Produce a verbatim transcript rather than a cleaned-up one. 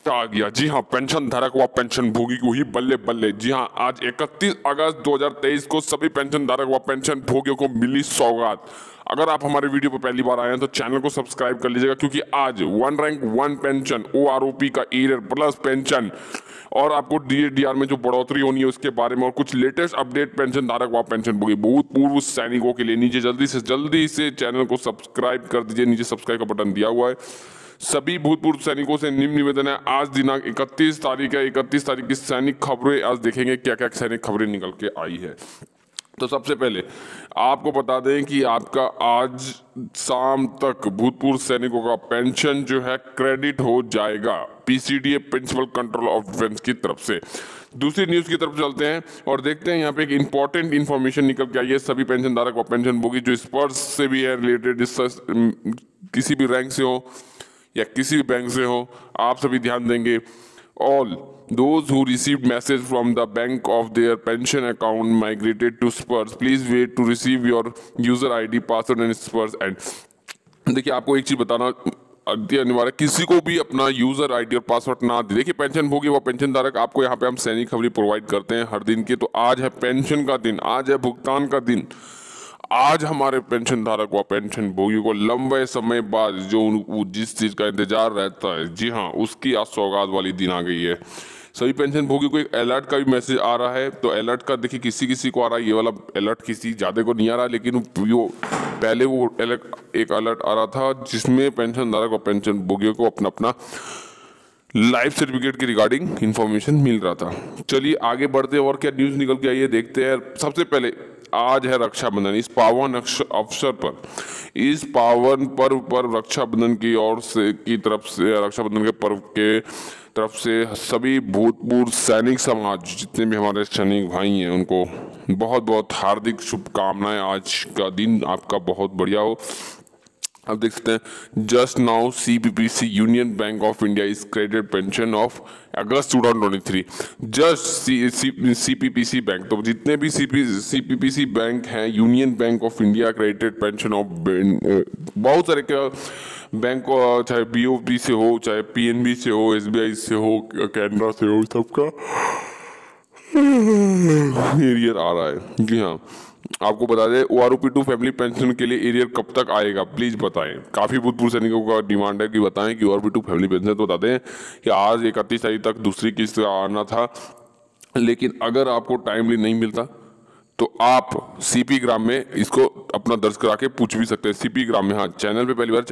आ गया। जी हाँ, पेंशन धारक व पेंशन भोगी को ही बल्ले बल्ले। जी हाँ, आज इकतीस अगस्त दो हज़ार तेईस को सभी पेंशन धारक व पेंशन भोगियों को मिली सौगात। अगर आप हमारे वीडियो पर पहली बार आए हैं तो चैनल को सब्सक्राइब कर लीजिएगा, क्योंकि आज one rank one pension, O R O P का ईयर प्लस पेंशन और आपको डी ए डी आर में जो बढ़ोतरी होनी है उसके बारे में और कुछ लेटेस्ट अपडेट पेंशन धारक व पेंशन भोगी भूतपूर्व सैनिकों के लिए नीचे जल्दी से जल्दी से चैनल को सब्सक्राइब कर दीजिए। नीचे सब्सक्राइब का बटन दिया हुआ है। सभी भूतपूर्व सैनिकों से निम्न निवेदन है, आज दिनांक इकतीस तारीख है, इकतीस तारीख की सैनिक खबरें आज देखेंगे क्या क्या सैनिक खबरें निकल के आई है। तो सबसे पहले आपको बता दें कि आपका आज शाम तक भूतपूर्व सैनिकों का पेंशन जो है क्रेडिट हो जाएगा P C D A principal control of defence की तरफ से। दूसरी न्यूज की तरफ चलते हैं और देखते हैं यहाँ पे एक इंपॉर्टेंट इन्फॉर्मेशन निकल के आई है सभी पेंशन धारक व पेंशन भोगी जो स्पर्श से भी है रिलेटेड, किसी भी रैंक से हो या किसी भी बैंक से हो, आप सभी ध्यान देंगे। All those who received message from the bank of their pension account migrated to Spurs, please wait to receive your user I D, password and Spurs and देखिए आपको एक चीज बताना अति अनिवार्य, किसी को भी अपना यूजर आईडी और पासवर्ड ना दे। देखिए पेंशन भोगी व पेंशन धारक आपको यहाँ पे हम सैनिक खबरें प्रोवाइड करते हैं हर दिन की। तो आज है पेंशन का दिन, आज है भुगतान का दिन। आज हमारे पेंशन धारक व पेंशन भोगी को लंबे समय बाद जो जिस चीज का इंतजार रहता है, जी हाँ, उसकी आज सौगात वाली दिन आ गई है। सभी पेंशन भोगी को एक अलर्ट का भी मैसेज आ रहा है। तो अलर्ट का देखिए किसी किसी को आ रहा है, ये वाला अलर्ट किसी ज़्यादा को नहीं आ रहा, लेकिन वो पहले वो अलर्ट एक अलर्ट आ रहा था जिसमें पेंशन धारक और पेंशन भोगियों को अपना अपना लाइफ सर्टिफिकेट के रिगार्डिंग इंफॉर्मेशन मिल रहा था। चलिए आगे बढ़ते हैं और क्या न्यूज़ निकल के आई है देखते हैं। सबसे पहले आज है रक्षाबंधन। इस पावन अवसर पर इस पावन पर्व पर रक्षाबंधन की ओर से की तरफ से रक्षाबंधन के पर्व के तरफ से सभी भूतपूर्व सैनिक समाज जितने भी हमारे सैनिक भाई हैं उनको बहुत बहुत हार्दिक शुभकामनाएं। आज का दिन आपका बहुत बढ़िया हो। अब देख सकते हैं just now C P P C union bank of India is credit pension of August two thousand twenty three. Just C P P C bank, तो जितने भी C P P C bank हैं, union bank of India credit pension of बहुत सारे का bank, चाहे B O P से हो, चाहे पी एन बी से हो, एस बी आई से हो, कैनरा से हो, सबका एरियर आ रहा है। जी हाँ, आपको बता दें O R O P two family pension के लिए एरियर कब तक आएगा प्लीज बताएं। काफी भूतपूर्व सैनिकों का डिमांड है कि बताएं कि O R O P two family pension. तो बता दें कि आज इकतीस तारीख तक दूसरी किस्त आना था, लेकिन अगर आपको टाइमली नहीं मिलता तो आप सी पी ग्राम में इसको अपना दर्ज करा के पूछ भी सकते हैं। सी पी ग्राम में, हाँ, चैनल पे पहली बार